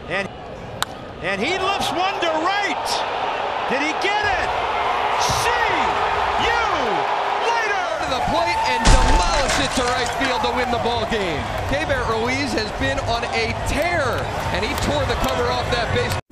And he lifts one to right. Did he get it? See you later. To the plate and demolish it to right field to win the ball game. Keibert Ruiz has been on a tear, and he tore the cover off that base.